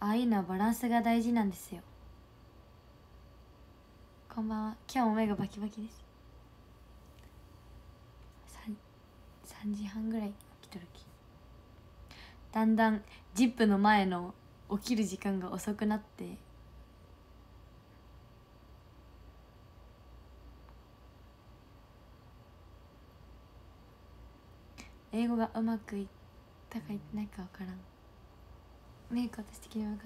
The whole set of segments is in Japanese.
ああいうのはバランスが大事なんですよ。こんばんは。今日も目がバキバキです。3時半ぐらい起きとるき。だんだんジップの前の起きる時間が遅くなって、英語がうまくいったかいってないかわからん。メイク私的に悪かった。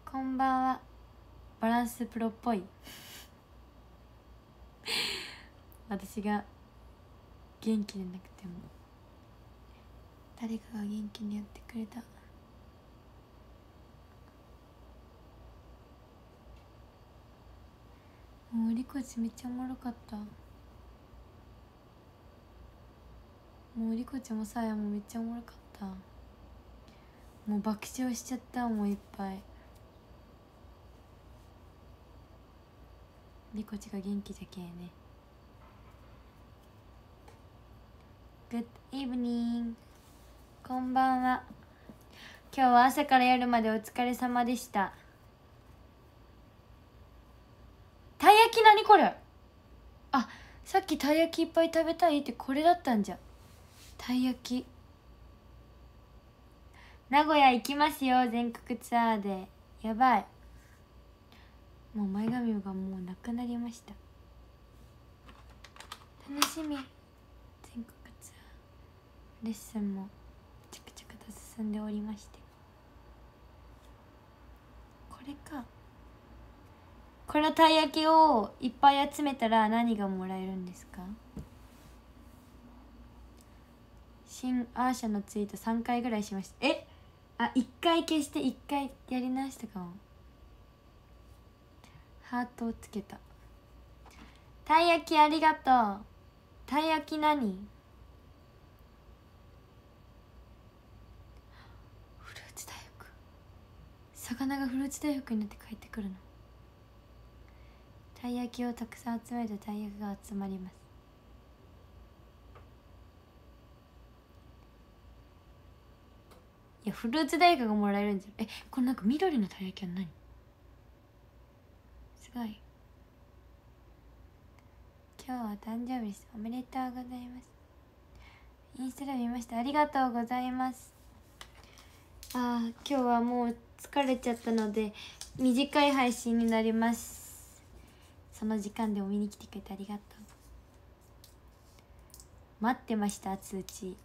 こんばんは。バランスプロっぽい私が元気でなくても誰かが元気にやってくれた。もうリコチめっちゃおもろかった。もうリコちもさやもめっちゃおもろかった。もう爆笑しちゃった。もういっぱい。リコちが元気じゃけえね。 Good evening。 こんばんは。今日は朝から夜までお疲れ様でした。たい焼き何これ。あ、さっきたい焼きいっぱい食べたいってこれだったんじゃ。たい焼き。名古屋行きますよ、全国ツアーで。やばい。もう前髪がもうなくなりました。楽しみ。全国ツアーレッスンも着々と進んでおりまして、これか。このたい焼きをいっぱい集めたら何がもらえるんですか？新アーシャのツイート3回ぐらいしました。1回消して1回やり直したかも。ハートをつけた。たい焼きありがとう。たい焼き何？フルーツ大福。魚がフルーツ大福になって帰ってくるの。たい焼きをたくさん集めるとたい焼きが集まります。いや、フルーツ大福がもらえるんじゃん。これなんか緑のたい焼きは何？すごい。今日は誕生日です。おめでとうございます。インスタで見ました。ありがとうございます。今日はもう疲れちゃったので短い配信になります。その時間でも見に来てくれてありがとう。待ってました、通知。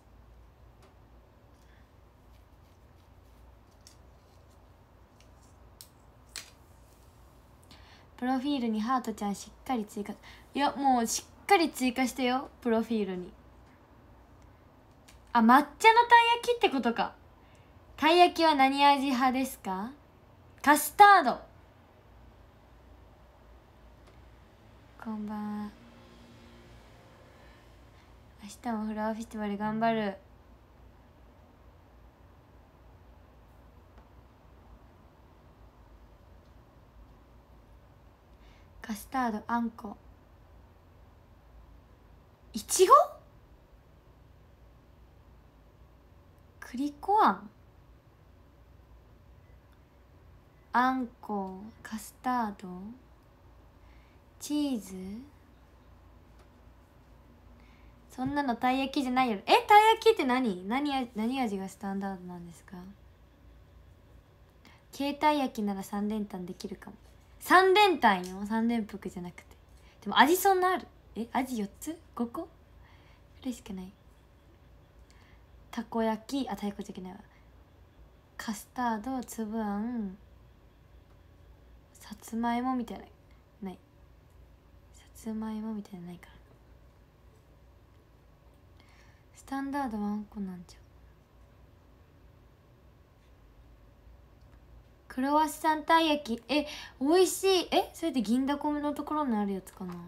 プロフィールにハートちゃんしっかり追加。いや、もうしっかり追加してよ、プロフィールに。抹茶のたい焼きってことか。たい焼きは何味派ですか？カスタード。こんばんは。明日もフラワーフェスティバル頑張る。カスタード、あんこ、いちご、栗こあん、あんこ、カスタード、チーズ。そんなのたい焼きじゃないよ。たい焼きって何味がスタンダードなんですか？携帯焼きなら3連単できるかも。3連単よ、3連服じゃなくて。でも味そんなある？味4つ ?5 個ぐらいしかない。たこ焼き、たいこじゃないわ。カスタード、つぶあん、さつまいもみたいなない。さつまいもみたいなないから。スタンダードはあんこなんじゃ。クロワッサンたい焼き、美味しい。それって銀だこのところにあるやつかな。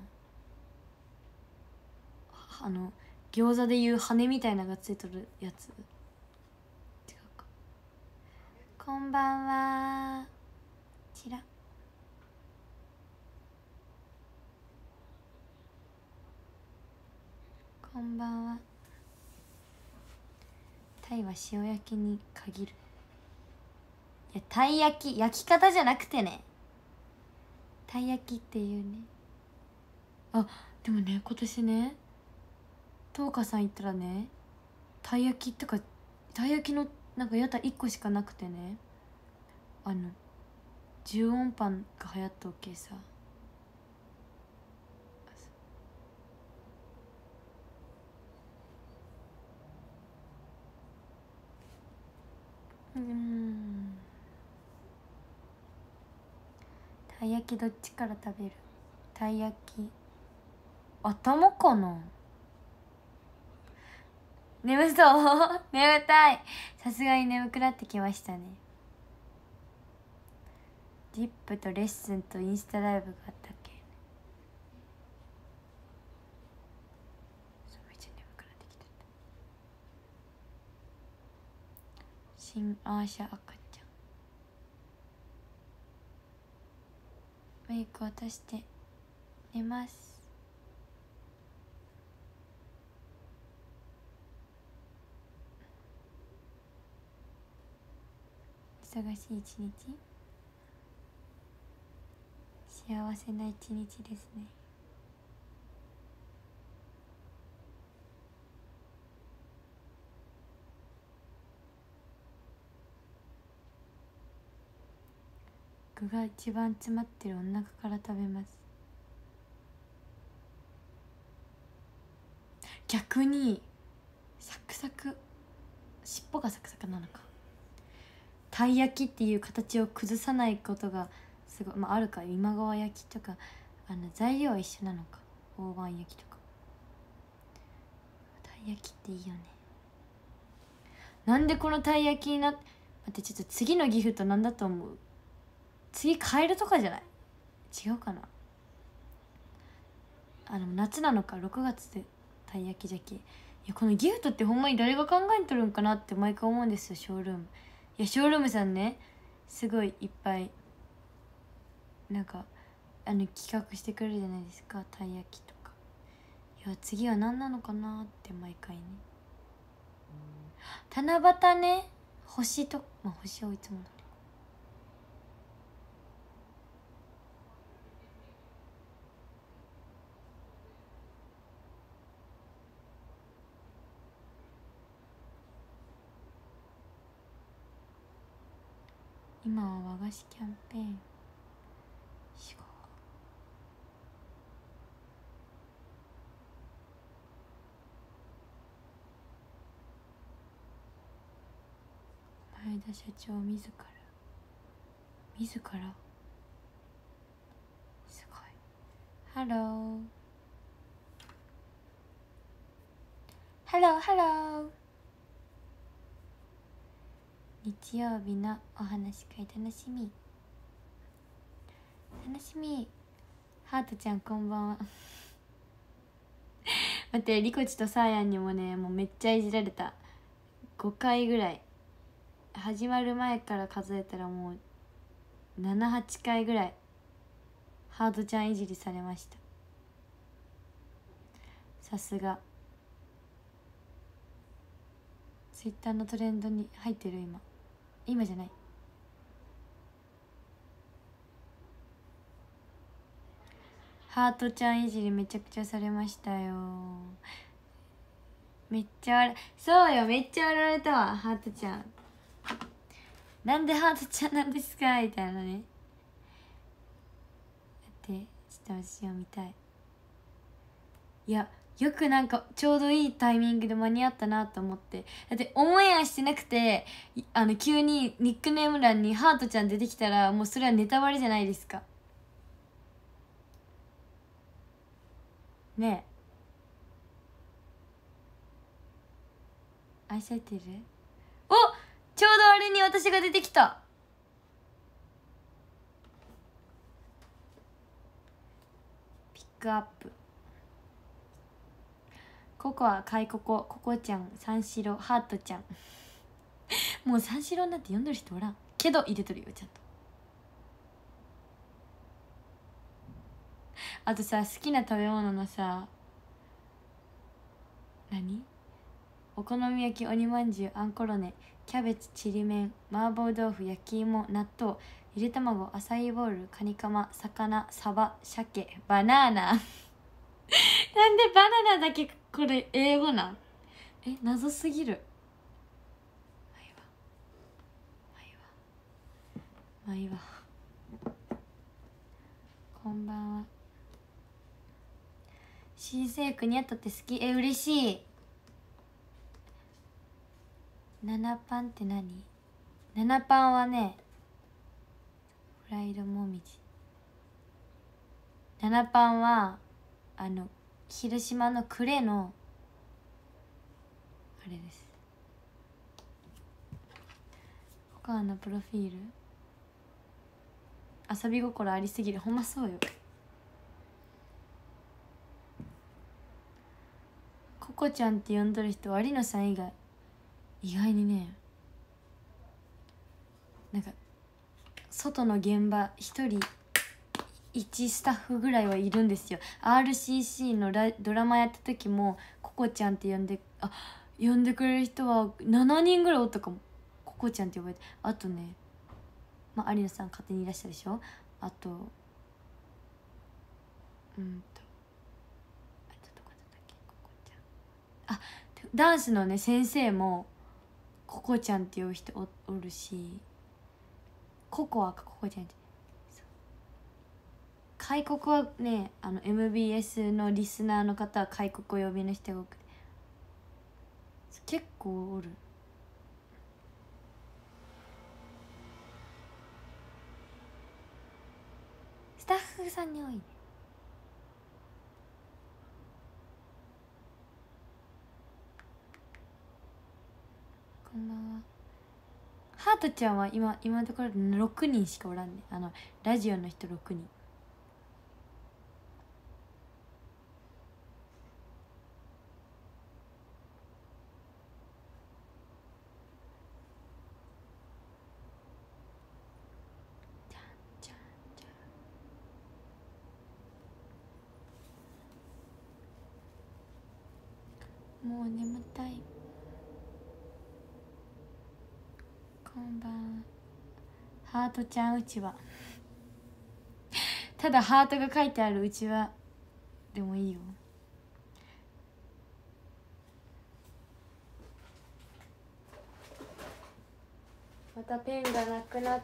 餃子でいう羽みたいなのがついとるやつ。違うか。こんばんは。ちら。こんばんは。タイは塩焼きに限る。 いやたい焼き焼き方じゃなくてね、たい焼きっていうね。あでもね今年ね東花さん行ったらね、たい焼きってかたい焼きのなんか屋台1個しかなくてね、10音パンが流行ったわけさ。たい焼きどっちから食べる？たい焼き頭かな。眠そう眠たい。さすがに眠くなってきましたね。ディップとレッスンとインスタライブがあったっけ。めっちゃ眠くなってきた。新アーシャ赤ちゃんメイク渡して寝ます。忙しい一日、幸せな一日ですね。具が一番詰まってるお腹から食べます。逆にサクサク、尻尾がサクサクなのか。たい焼きっていう形を崩さないことがすごい、あるか。今川焼きとか材料は一緒なのか。大判焼きとか。たい焼きっていいよね。なんでこのたい焼きになって、待って、ちょっと次のギフトなんだと思う？次カエルとかじゃない？違うかな。夏なのか6月でたい焼きじゃけ。いやこのギフトってほんまに誰が考えとるんかなって毎回思うんですよ。ショールーム、いやショールームさんねすごいいっぱいなんか企画してくれるじゃないですか、たい焼きとか。いや次は何なのかなって毎回ね。七夕ね、星と星をいつも通り。今は和菓子キャンペーン。前田社長自らすごい。ハローハローハロー。日曜日のお話し会楽しみ楽しみ。ハートちゃんこんばんは待って、リコチとサーヤンにもねもうめっちゃいじられた。5回ぐらい、始まる前から数えたらもう7、8回ぐらいハートちゃんいじりされました。さすがツイッターのトレンドに入ってる。今じゃない。ハートちゃんいじりめちゃくちゃされましたよ。めっちゃそうよ、めっちゃ笑われたわ。ハートちゃんなんでハートちゃんなんですかみたいなね。だってちょっと私を見たい。いやよくなんかちょうどいいタイミングで間に合ったなと思って。だってオンエアしてなくて急にニックネーム欄にハートちゃん出てきたらもうそれはネタバレじゃないですかね。愛されてる。お、ちょうどあれに私が出てきた。ピックアップ。ココア、カイココ、ココちゃん、三四郎、ハートちゃんもう三四郎なんて呼んでる人おらんけど入れとるよちゃんと。あとさ、好きな食べ物のさ、何お好み焼き、鬼まんじゅう、あんころね、 キャベツ、ちりめん、麻婆豆腐、焼き芋、納豆、ゆで卵、アサイーボウル、カニカマ、魚、サバ、鮭、バナナなんでバナナだけこれ英語なん？謎すぎる。まあいいわこんばんは。新生区にあったって好き。嬉しい。7パンって何？7パンはね、フライドもみじ。7パンは広島の呉のあれです。ココアのプロフィール遊び心ありすぎる。ほんまそうよ。ココちゃんって呼んどる人有野さん以外意外にね、なんか外の現場一人1スタッフぐらいはいるんですよ。 RCC のドラマやった時もココちゃんって呼んでくれる人は7人ぐらいおったかも。ココちゃんって呼ばれて。あとね、有野さん勝手にいらっしゃるでしょ。あとどこだったっけ、ココちゃん。ダンスのね先生もココちゃんっていう人 おるし、ココアかココちゃんって。開国はね、MBS のリスナーの方は開国を呼びの人が多くて結構おる。スタッフさんに多いね。こんばんは。ハートちゃんは今のところ6人しかおらんね。ラジオの人6人。もう眠たい。こんばんは。ハートちゃんうちわただハートが書いてあるうちわでもいいよ。またペンがなくなった。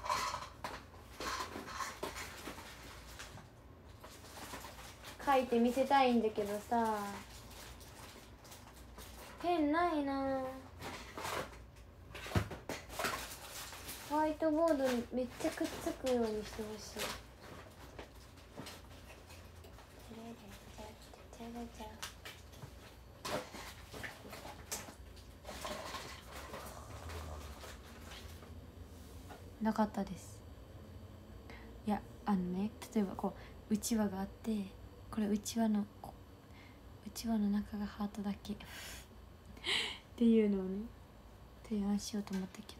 書いて見せたいんだけどさ、ペンないな。ホワイトボードにめっちゃくっつくようにしてほしい。なかったです。いやね、例えばこううちわがあって、これうちわの中がハートだけっていうのをね提案しようと思ったけど。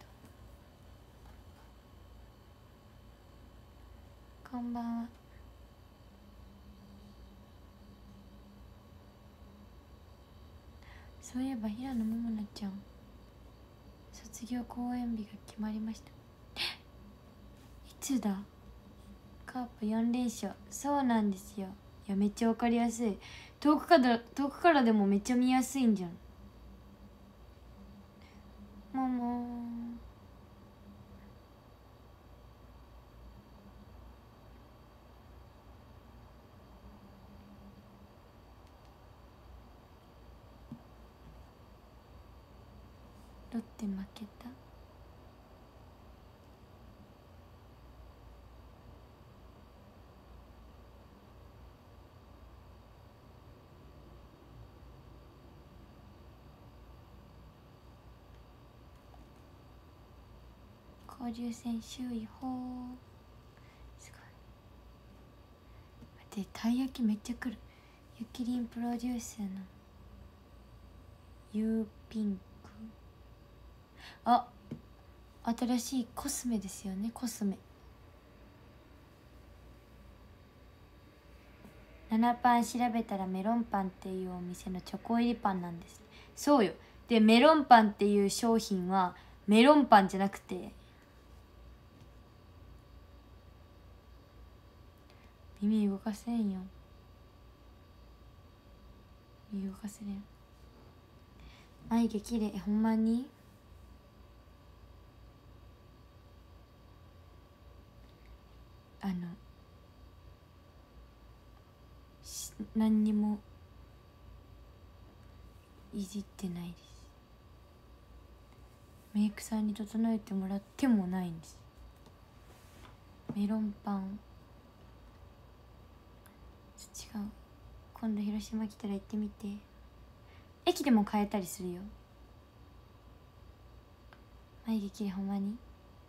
こんばんは。そういえば平野桃奈ちゃん卒業公演日が決まりました。いつだ。カープ4連勝。そうなんですよ。いやめっちゃわかりやすい。遠くからでもめっちゃ見やすいんじゃん。ももロッテ負けた。交流戦周囲ほー。すごい。待って、たい焼きめっちゃくる。ゆきりんプロデュースのユーピンク。新しいコスメですよね。コスメ7パン調べたらメロンパンっていうお店のチョコ入りパンなんです。そうよ、 でメロンパンっていう商品はメロンパンじゃなくて、耳動かせんよ、耳動かせれん。眉毛きれい、ほんまに。何にもいじってないです。メイクさんに整えてもらってもないんです。メロンパン違う。今度広島来たら行ってみて。駅でも買えたりするよ。眉毛きれい、ほんまに。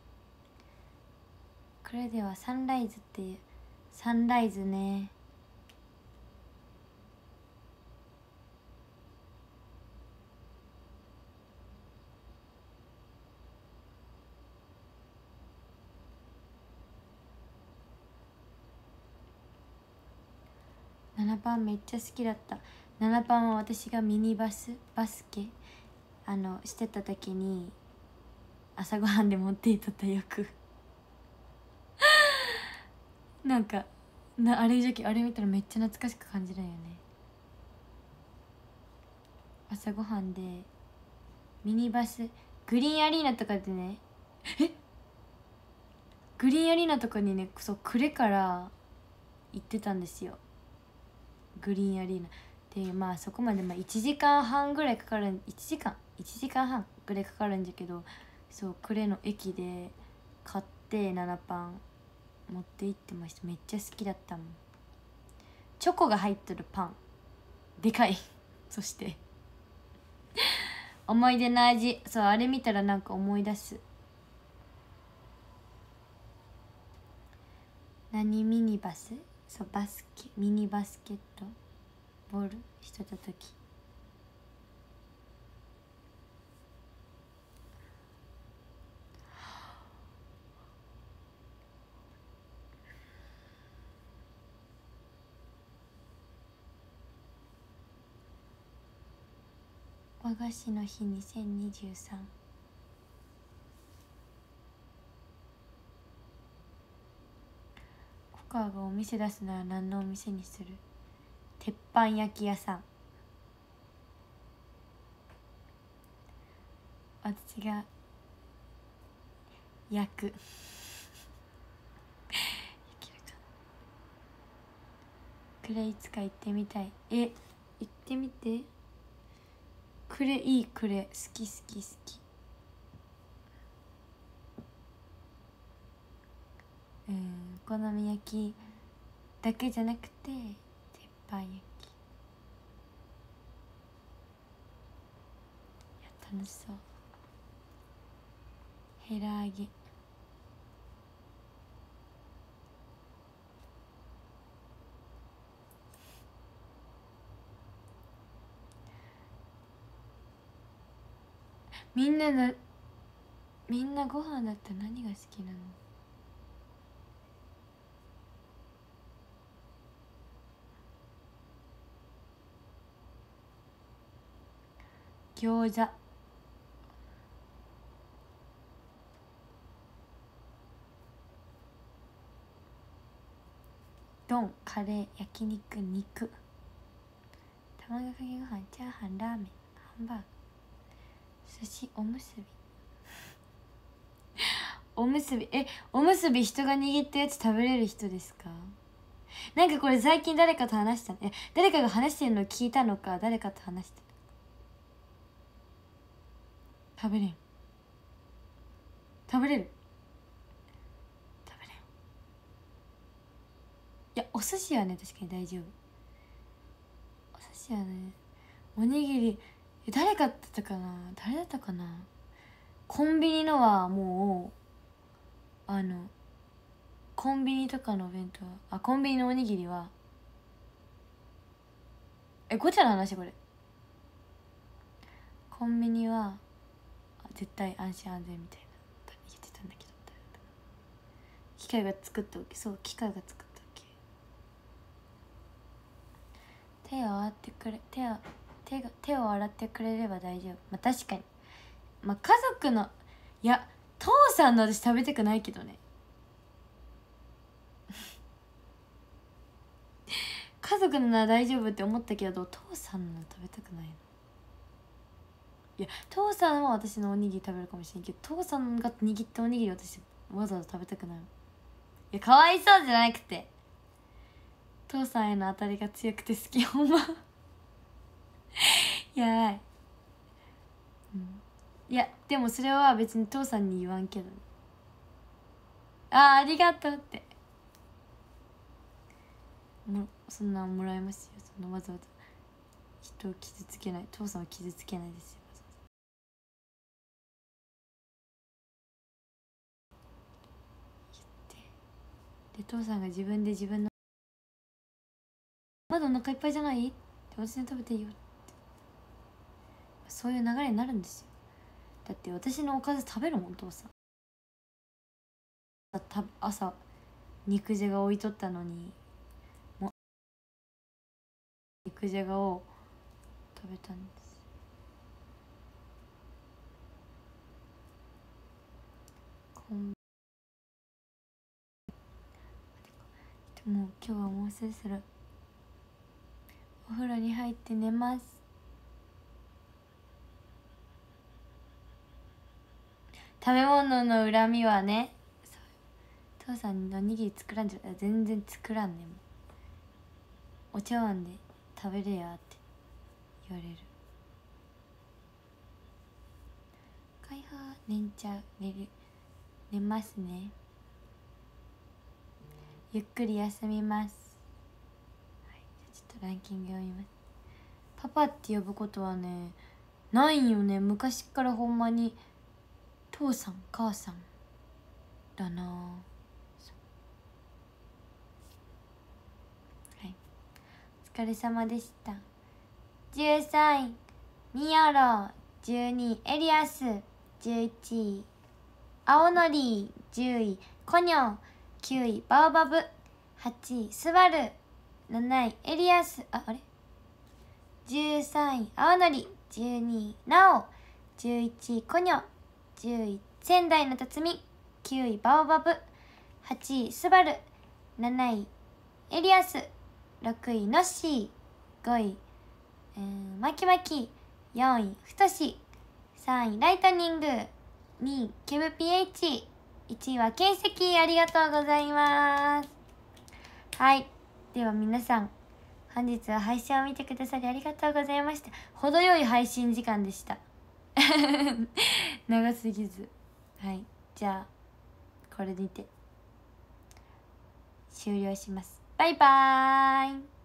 これではサンライズっていう、サンライズね。7パンめっちゃ好きだった。7パンは私がミニバスケしてた時に朝ごはんで持っていっとったよくなんかあれあれ見たらめっちゃ懐かしく感じるよね。朝ごはんでミニバス、グリーンアリーナとかでね、グリーンアリーナとかにね、そう、暮れから行ってたんですよ、グリーンアリーナで。まあそこまで1時間半ぐらいかかる、1時間半ぐらいかかるんだけど、そう、呉の駅で買って7パン持って行ってました。めっちゃ好きだったもん。チョコが入ってるパンでかいそして思い出の味、そう、あれ見たらなんか思い出す。何ミニバス、そう、バスケ、ミニバスケットボールしてた時。和菓子の日2023。ココアがお店出すなら何のお店にする？鉄板焼き屋さん。私が焼くくれ、いつか行ってみたい。行ってみてくれ、いいくれ、好き好き好き。お好み焼きだけじゃなくて鉄板焼き、いや楽しそう。ヘラ揚げ、みんなご飯だったら何が好きなの？餃子、丼、カレー、焼肉、肉、卵かけご飯、チャーハン、ラーメン、ハンバーグ、寿司、おむすびおむすび、おむすび人が握ったやつ食べれる人ですか？なんかこれ最近誰かと話したの？誰かが話してるのを聞いたのか、誰かと話してる？食べれん、食べれる？食べれん。いや、お寿司はね確かに大丈夫。お寿司はね、おにぎり、誰かだったかな、誰だったかな。コンビニのはもうコンビニとかのお弁当、コンビニのおにぎりは、ごちゃの話これ。コンビニは絶対安心安全みたいな言ってたんだけど、機械が作ったわけ。そう、機械が作ったわけ。手を洗ってくれ、手を手を洗ってくれれば大丈夫。まあ確かに、まあ家族の、いや父さんの私食べたくないけどね家族のなら大丈夫って思ったけど父さんの食べたくないの。いや父さんは私のおにぎり食べるかもしれんけど、父さんが握ったおにぎり私わざわざ食べたくないの。いやかわいそうじゃなくて、父さんへの当たりが強くて好きほんまやばい、いやでもそれは別に父さんに言わんけどね。ありがとうって、そんなんもらいますよ。そんなわざわざ人を傷つけない、父さんを傷つけないですよ。言ってで父さんが自分で自分のまだお腹いっぱいじゃないって、私に食べていいよって、そういう流れになるんですよ。だって私のおかず食べるもん父さん。朝肉じゃが置いとったのにもう肉じゃがを食べたんです。でも今日はもうそろそろお風呂に入って寝ます。食べ物の恨みはね、父さんにおにぎり作らんじゃ、全然作らんね。もうお茶碗で食べれやって言われる。開放寝ますね。ゆっくり休みます。はい、じゃちょっとランキング読みます。パパって呼ぶことはねないんよね。昔からほんまに父さん母さんだな。はい、お疲れ様でした。13位ミヤロ、12位エリアス、11位青のり、10位コニョン、9位バオバブ、8位スバル、7位エリアス、あれ13位青のり、12位ナオ、11位コニョン、10位仙台の辰巳、9位バオバブ、8位スバル、7位エリアス、6位ノッシー、5位マキマキ、4位ふとし、3位ライトニング、2位ケブ PH、1位は形跡。ありがとうございます。はい、では皆さん本日は配信を見てくださりありがとうございました。程よい配信時間でした長すぎず。はい、じゃあこれにて終了します。バイバーイ。